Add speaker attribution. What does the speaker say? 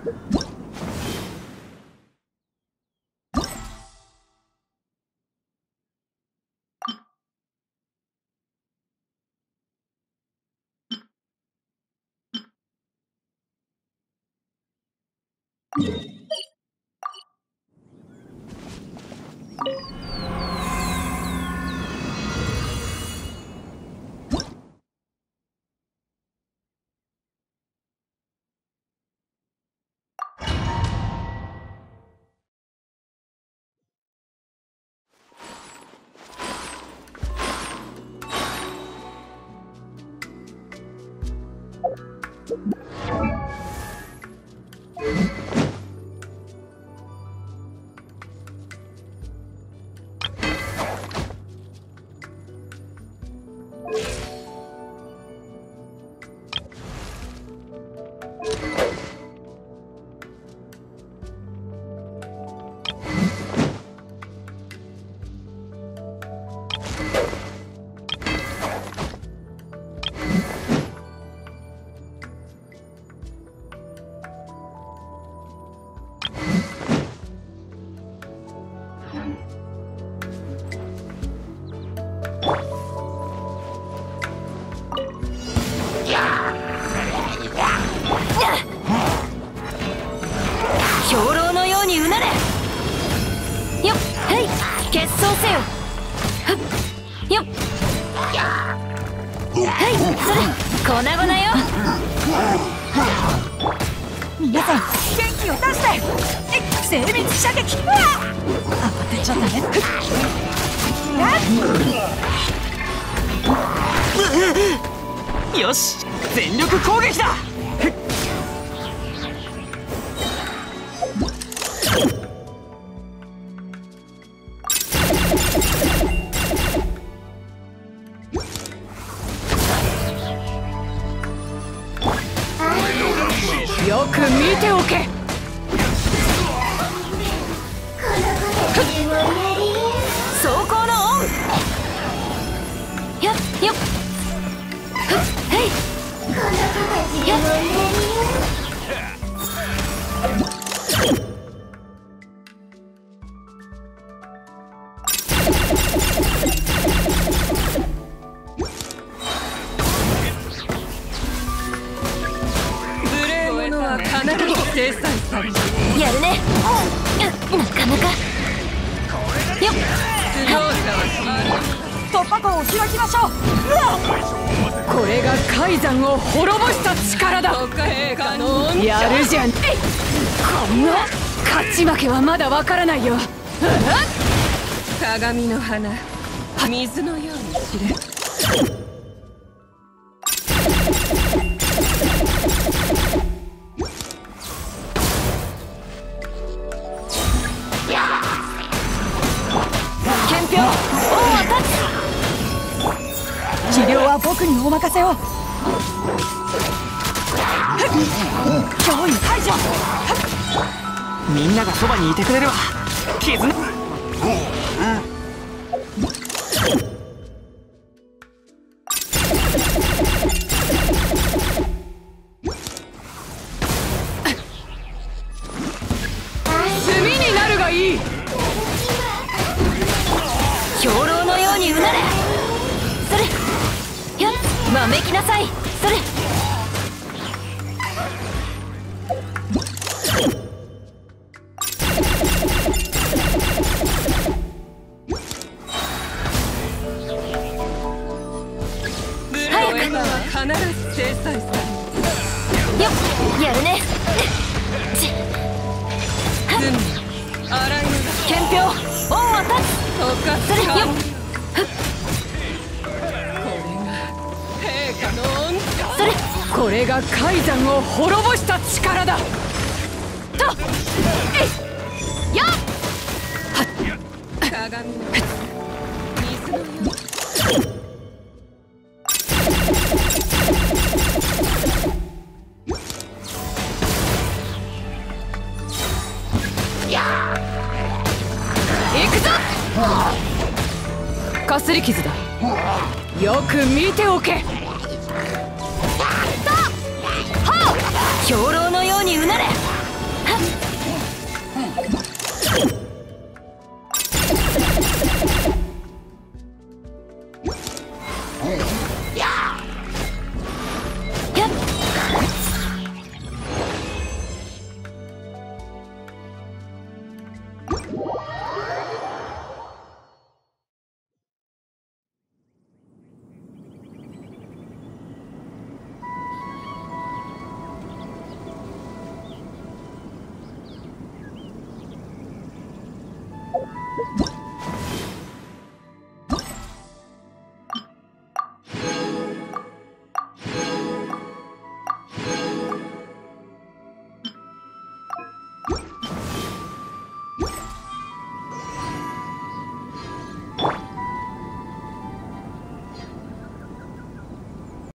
Speaker 1: 兵糧のようにうなれ。よっ、へい、決闘せよ。ふっ、よっ、はい、それ、粉々よ。皆さん、元気を出して。精密射撃。慌てちゃったね。
Speaker 2: よし、全力攻撃だ。
Speaker 1: よく見ておけ。走行のオン。よっよっ、ふっ、へい、よっ、
Speaker 2: 無礼者は必ず制裁される。
Speaker 1: やるね。なかなか。よっ、突破口を開きましょう。これが海山を滅ぼした力だ。やるじゃん。こんな勝ち負けはまだわからないよ。
Speaker 2: 鏡の花、水のように知れ。
Speaker 1: 憲兵、恩は断つ。治療は僕にお任せを。脅威排除。
Speaker 2: みんながそばにいてくれるわ。絆。
Speaker 1: 炭になるがいい。兵糧のようにうなれ。それ、やっ、わめきなさい。それ、
Speaker 2: 必ず制裁される。
Speaker 1: よっ、やるね。
Speaker 2: 洗い流
Speaker 1: 憲兵、恩は断つ。それ、よっ、
Speaker 2: 陛下の恩か。
Speaker 1: それ、これが海山を滅ぼした力だ。と、えい、よっ、
Speaker 2: 鏡の水のように。行くぞ。かすり傷だ。よく見ておけ。